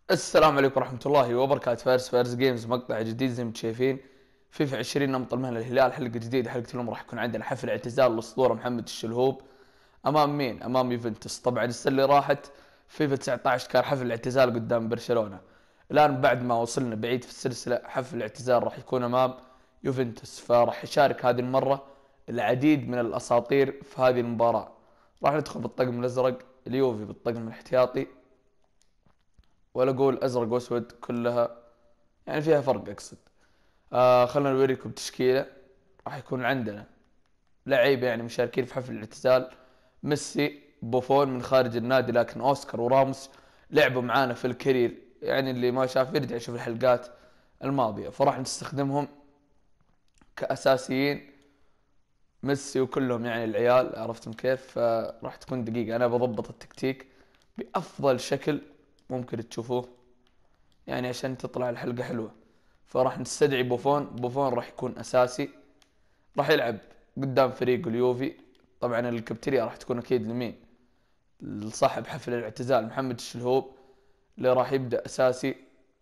السلام عليكم ورحمة الله وبركاته. فارس جيمز مقطع جديد زي ما انتم شايفين. فيفا 20 نمط المهنة الهلال حلقة جديدة. حلقة اليوم راح يكون عندنا حفل اعتزال الأسطورة محمد الشلهوب أمام مين؟ أمام يوفنتوس. طبعا السنة اللي راحت فيفا 19 كان حفل الاعتزال قدام برشلونة. الآن بعد ما وصلنا بعيد في السلسلة حفل الاعتزال راح يكون أمام يوفنتوس، فراح يشارك هذه المرة العديد من الأساطير في هذه المباراة. راح ندخل بالطقم الأزرق، اليوفي بالطقم الاحتياطي، ولا اقول ازرق واسود كلها يعني فيها فرق اقصد. خلنا نوريكم تشكيله. راح يكون عندنا لعيبه يعني مشاركين في حفل الاعتزال: ميسي، بوفون من خارج النادي، لكن اوسكار وراموس لعبوا معانا في الكارير، يعني اللي ما شاف يرجع يشوف الحلقات الماضيه، فراح نستخدمهم كاساسيين. ميسي وكلهم يعني العيال، عرفتم كيف؟ فراح تكون دقيقه انا بضبط التكتيك بافضل شكل ممكن تشوفوه يعني عشان تطلع الحلقة حلوة. فراح نستدعي بوفون راح يكون أساسي، راح يلعب قدام فريق اليوفي. طبعا الكابتيريا راح تكون أكيد لمين؟ لصاحب حفل الاعتزال محمد الشلهوب، اللي راح يبدأ أساسي،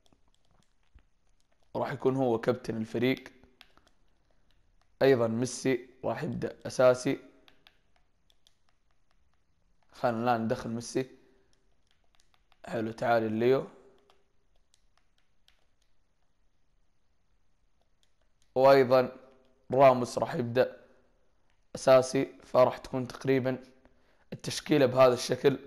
راح يكون هو كابتن الفريق. أيضا ميسي راح يبدأ أساسي. خلينا الآن ندخل ميسي. حلو، تعالي الليو. وأيضا راموس راح يبدأ أساسي، فراح تكون تقريبا التشكيلة بهذا الشكل.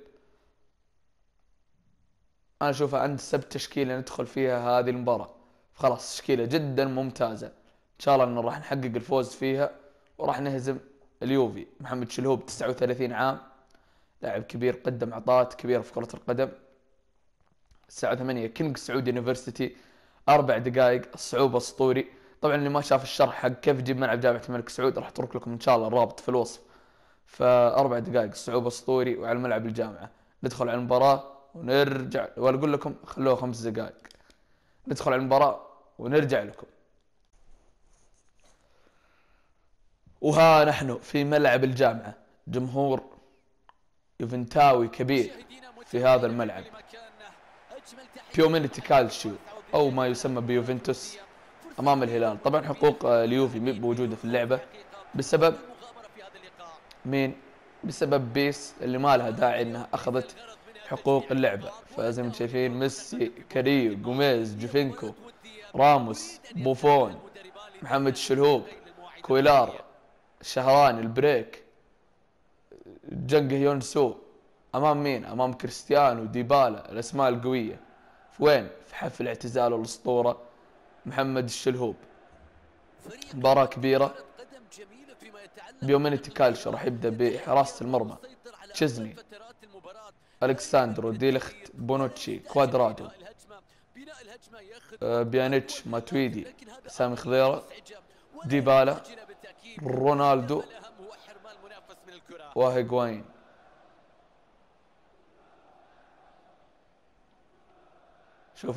انا اشوفها انسب تشكيله ندخل فيها هذه المباراه. خلاص تشكيله جدا ممتازه، ان شاء الله انه راح نحقق الفوز فيها وراح نهزم اليوفي. محمد شلهوب 39 عام، لاعب كبير قدم عطاءات كبيره في كره القدم. الساعه 8 كينج سعود يونيفرسيتي، 4 دقائق، الصعوبه اسطوري. طبعا اللي ما شاف الشرح حق كيف يجيب ملعب جامعه الملك سعود راح اترك لكم ان شاء الله الرابط في الوصف. ف4 دقائق، الصعوبه اسطوري وعلى ملعب الجامعه. ندخل على المباراه ونرجع، ولا اقول لكم خلوها 5 دقائق. ندخل على المباراة ونرجع لكم. وها نحن في ملعب الجامعة، جمهور يوفنتاوي كبير في هذا الملعب. بيومينيتي كالشيو أو ما يسمى بيوفنتوس أمام الهلال. طبعا حقوق اليوفي موجودة في اللعبة بسبب مين؟ بسبب بيس اللي ما لها داعي انها اخذت حقوق اللعبة. فزي ما شايفين ميسي، كاريو، جوميز، جوفينكو، راموس، بوفون، محمد الشلهوب، كويلار، الشهراني، البريك، جنقه يونسو. امام مين؟ امام كريستيانو، ديبالا، الاسماء القوية. في وين؟ في حفل اعتزال الاسطورة محمد الشلهوب. مباراة كبيرة. بيومينيتي كالشو راح يبدأ بحراسة المرمى: تشيزني، الكساندرو، ديليخت، بونوتشي، كوادرادو، بيانيتش، ماتويدي، سامي خضيرة، ديبالا، رونالدو، وهيغواين. شوف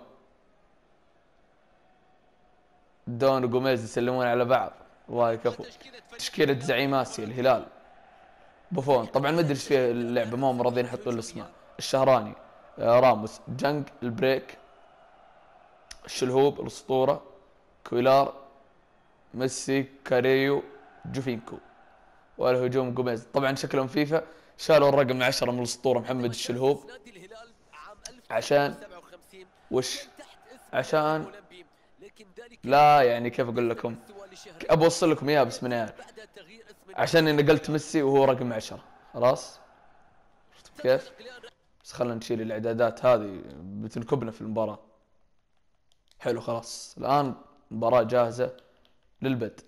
الدون وجوميز يسلمون على بعض، الله يكفو. تشكيلة زعيم اسيا الهلال: بوفون، طبعا ما ادري ايش فيه اللعبة، ما هم راضيين يحطون الاسماء. الشهراني، راموس، جنق، البريك، الشلهوب الاسطورة، كويلار، ميسي، كاريو، جوفينكو. والهجوم جوميز. طبعا شكلهم فيفا شالوا الرقم 10 من الاسطورة محمد الشلهوب. عشان وش؟ عشان لا يعني كيف اقول لكم، ابى اوصل لكم اياها بس ماني عارف. عشان اني قلت ميسي وهو رقم 10 خلاص. كيف؟ بس خلينا نشيل الاعدادات هذه بتنكبنا في المباراة. حلو خلاص، الان المباراة جاهزة للبدء.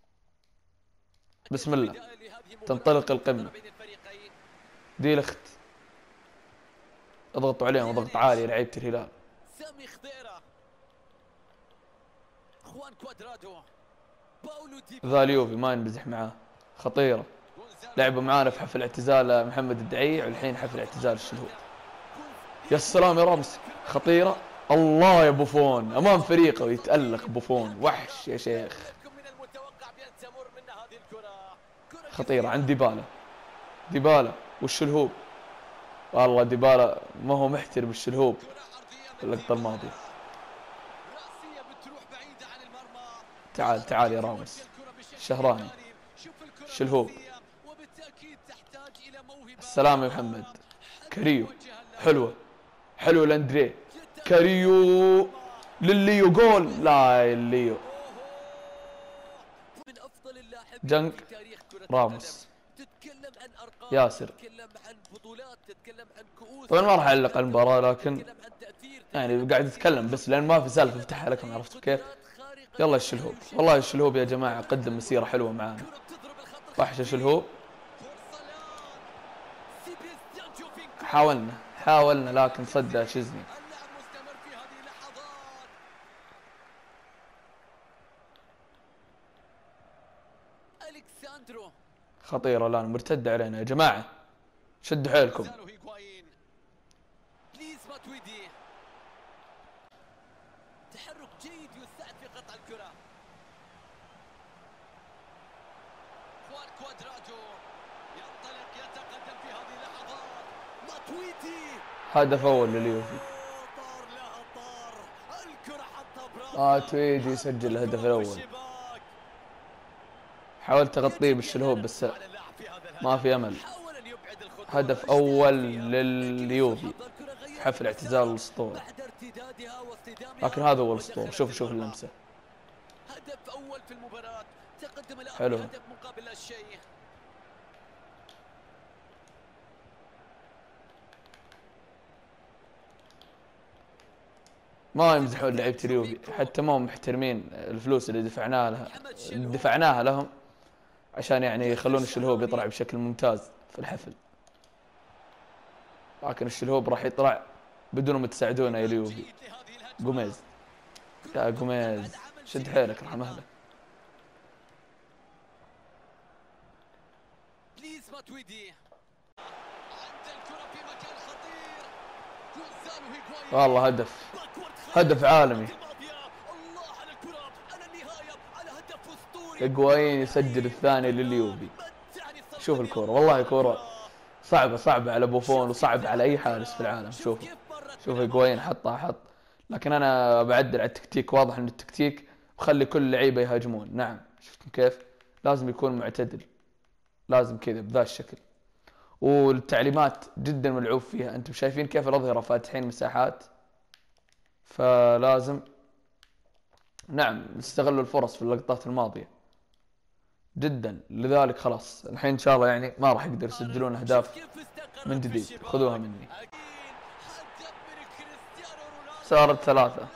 بسم الله، تنطلق القمة. ديلخت، اضغطوا عليهم ضغط عالي لعيبة الهلال. ذا اليوفي ما ينمزح معاه، خطيرة. لعبوا معانا في حفل اعتزال محمد الدعيع والحين حفل اعتزال الشلهوب. يا سلام يا رامس، خطيرة. الله يا بوفون امام فريقه يتألق. بوفون وحش يا شيخ، خطيرة. عند ديبالا والشلهوب. والله ديبالا ما هو محترم الشلهوب في اللقطة الماضية. تعال تعال يا راموس. الشهراني الشلهوب. السلام يا محمد. كاريو حلوة حلوة لاندري. كاريو لليو جول. لا الليو جنك راموس ياسر. طبعا ما راح اعلق على المباراة، لكن يعني قاعد اتكلم بس لان ما في سالفة افتحها لكم، عرفتوا كيف؟ يلا الشلهوب. والله الشلهوب يا جماعة قدم مسيرة حلوة معانا. وحش الشلهوب. حاولنا لكن صدى شزني. خطيرة الآن مرتدة علينا يا جماعة، شدوا حيلكم. تحرك جيد يساعد في قطع الكرة. خوان كوادرادو ينطلق يتقدم في هذه اللحظات. ماتويدي هدف أول لليوفي. ماتويدي يسجل الهدف الأول. حاولت أغطيه بالشلهوب بس ما في أمل. هدف أول لليوفي في حفل اعتزال الأسطورة، لكن هذا هو الأسطورة. شوف اللمسة. هدف أول في المباراة. تقدم الآن حلو. هدف مقابل لا شيء. ما يمزحون لعيبة اليوفي، حتى ما هم محترمين الفلوس اللي دفعناها لهم عشان يعني يخلون الشلهوب يطلع بشكل ممتاز في الحفل، لكن الشلهوب راح يطلع بدون ما تساعدونا يا اليوفي. جوميز يا جوميز شد حيلك رحم اهلك. والله هدف عالمي. هيغوايين يسجل الثاني لليوفي. شوف الكورة، والله كورة صعبة على بوفون وصعب على أي حارس في العالم. شوف هيغوايين حط، لكن أنا بعدل على التكتيك. واضح إن التكتيك وخلي كل لعيبة يهاجمون. نعم شفتم كيف؟ لازم يكون معتدل، لازم كذا بذا الشكل. والتعليمات جدا ملعوب فيها. أنتم شايفين كيف الأظهرة فاتحين مساحات، فلازم نعم نستغل الفرص في اللقطات الماضية جدا. لذلك خلاص الحين إن شاء الله يعني ما راح يقدر يسجلون أهداف من جديد. خذوها مني. صارت 3.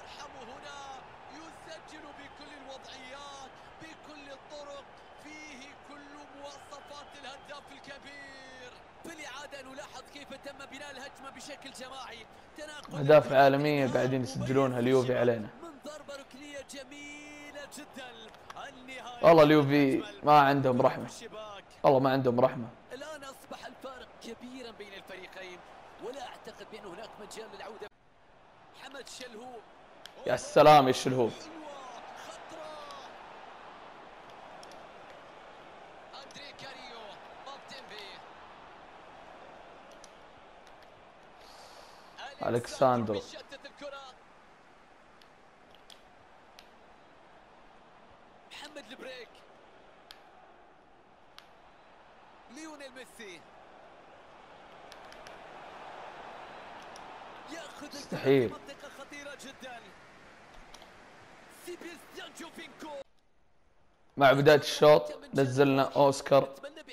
أهداف عالمية قاعدين يسجلونها اليوفي علينا. والله اليوفي ما عندهم رحمة، والله ما عندهم رحمة. الآن أصبح الفارق كبيرا بين الفريقين، ولا أعتقد بأن هناك مجال للعودة. محمد شلهوب. يا سلام يا الشلهوب. ألكساندرو محمد البريك. ليونيل ميسي ياخذ مستحيل. منطقة خطيرة جدا. سيباستيان جوفينكو. مع بداية الشوط نزلنا أوسكار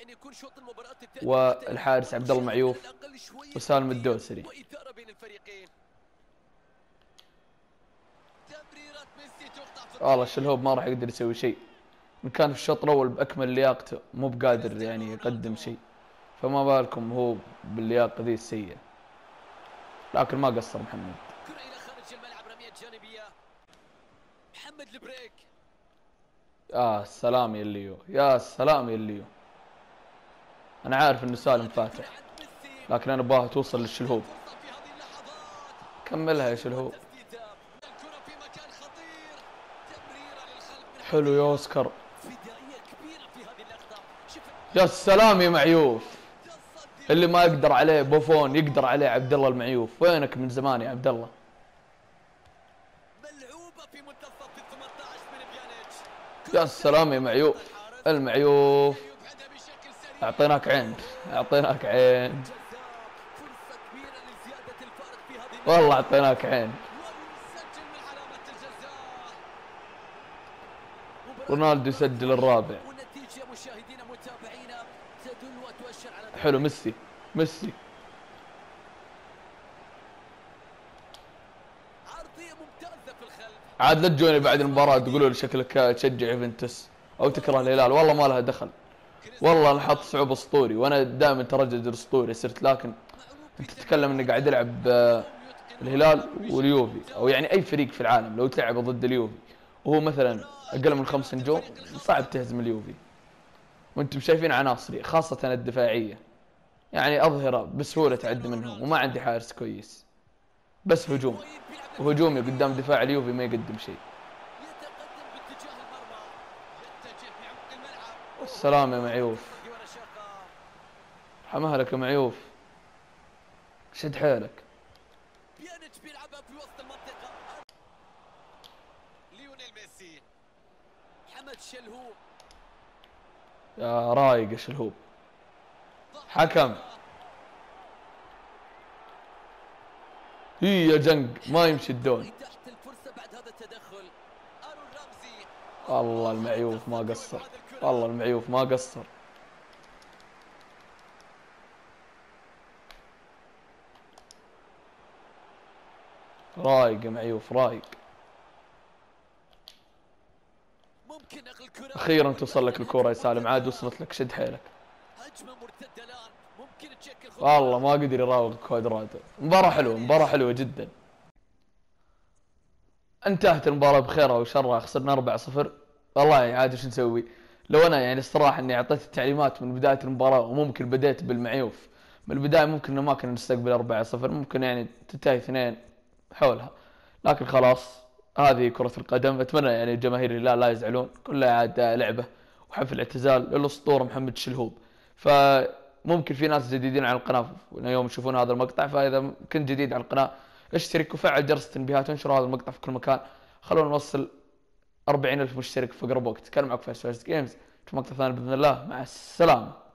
والحارس عبد الله معيوف وسالم الدوسري. والله الشلهوب ما راح يقدر يسوي شيء. إن كان في الشوط الأول بأكمل لياقته مو بقادر يعني يقدم شيء، فما بالكم هو باللياقة ذي السيئة. لكن ما قصر محمد. كرة إلى خارج الملعب، رمية جانبية. محمد البريك. يا سلام يا الليو، يا سلام يا الليو. أنا عارف إنه سالم فاتح، لكن أنا أبغاها توصل للشلهوب. كملها يا شلهوب. حلو يا أوسكار. يا سلام يا معيوف. اللي ما يقدر عليه بوفون يقدر عليه عبد الله المعيوف. وينك من زمان يا عبد الله؟ يا سلام يا معيوف. المعيوف اعطيناك عين، اعطيناك عين، والله اعطيناك عين. رونالدو يسجل الرابع. حلو ميسي، ميسي عاد لا تجوني بعد المباراة تقولوا لي شكلك تشجع يوفنتوس او تكره الهلال. والله ما لها دخل، والله انا حاط صعوبة اسطوري وانا دائما تردد الاسطوري صرت. لكن انت تتكلم اني قاعد العب الهلال واليوفي او يعني اي فريق في العالم لو تلعب ضد اليوفي وهو مثلا اقل من 5 نجوم صعب تهزم اليوفي. وانتم شايفين عناصري خاصة الدفاعية يعني اظهره بسهولة تعدي منهم، وما عندي حارس كويس بس هجوم، وهجومي قدام دفاع اليوفي ما يقدم شيء. السلام يا معيوف، حماها لك يا معيوف، شد حيلك. بيلعبها في وسط المنطقة. ليونيل ميسي، محمد شلهوب، يا رايق يا شلهوب. حكم هي يا جنق ما يمشي الدون. والله المعيوف ما قصر، والله المعيوف ما قصر. رايق يا معيوف رايق. اخيرا توصل لك الكرة يا سالم، عاد وصلت لك، شد حيلك. والله ما قدر يراوغ كوادرادو. مباراة حلوة، مباراة حلوة جدا. انتهت المباراة بخير او شرها، خسرنا 4-0. والله عاد وش نسوي؟ لو انا يعني الصراحة اني اعطيت التعليمات من بداية المباراة وممكن بديت بالمعيوف من البداية ممكن ما كنا نستقبل 4-0، ممكن يعني تنتهي 2 حولها. لكن خلاص هذه كرة القدم. اتمنى يعني جماهير الهلال لا يزعلون، كلها عاد لعبة وحفل اعتزال للاسطورة محمد الشلهوب. فممكن في ناس جديدين على القناة يوم يشوفون هذا المقطع، فاذا كنت جديد على القناة اشترك وفعل جرس التنبيهات وانشروا هذا المقطع في كل مكان. خلونا نوصل 40,000 مشترك في اقرب وقت. كان معك فارس جيمز في مقطع ثاني باذن الله، مع السلامة.